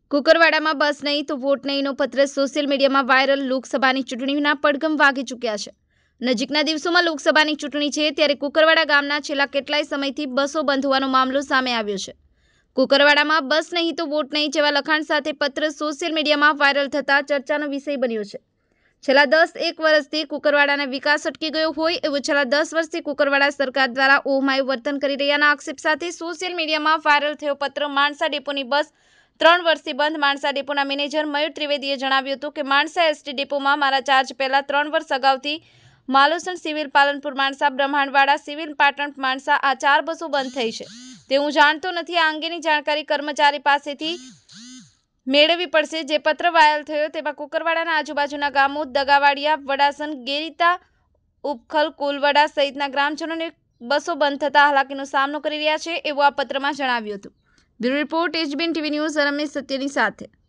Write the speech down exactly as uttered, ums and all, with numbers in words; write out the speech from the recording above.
કુકરવાડામાં બસ નહીં તો વોટ નહીંનો પત્ર સોશિયલ મીડિયામાં વાયરલ. લોકસભાની ચૂંટણીના પડઘમ વાગી ચૂક્યા છે. નજીકના દિવસોમાં લોકસભાની ચૂંટણી છે, ત્યારે કુકરવાડા ગામના છેલ્લા કેટલાય સમયથી બસો બંધ હોવાનો મામલો સામે આવ્યો છે. કુકરવાડામાં બસ નહીં તો વોટ નહીં જેવા લખાણ સાથે પત્ર સોશિયલ મીડિયામાં વાયરલ થતા ચર્ચાનો વિષય બન્યો છે. છેલ્લા દસ એક વર્ષથી કુકરવાડાનો વિકાસ અટકી ગયો હોય એવું છેલ્લા દસ વર્ષથી કુકરવાડા સરકાર દ્વારા ઓહમાયું વર્તન કરી રહ્યાના આક્ષેપ સાથે સોશિયલ મીડિયામાં વાયરલ થયો પત્ર. માણસા ડેપોની બસ ત્રણ વર્ષથી બંધ. માણસા ડેપોના મેનેજર મયુર ત્રિવેદીએ જણાવ્યું હતું કે માણસા એસટી ડેપોમાં મારા ચાર્જ પહેલા ત્રણ વર્ષ અગાઉથી માલોસણ સિવિલ, પાલનપુર માણસા, બ્રહ્માંડવાડા સિવિલ, પાટણ માણસા આ ચાર બસો બંધ થઈ છે. તે હું જાણતો નથી. આ અંગેની જાણકારી કર્મચારી પાસેથી મેળવવી પડશે. જે પત્ર વાયરલ થયો તેમાં કુકરવાડાના આજુબાજુના ગામો દગાવાડિયા, વડાસન, ગેરીતા, ઉપખલ, કોલવડા સહિતના ગ્રામજનોને બસો બંધ થતા હાલાકીનો સામનો કરી રહ્યા છે એવું આ પત્રમાં જણાવ્યું હતું. Bureau report, HBN TV news, Ramesh સત્યની સાથે.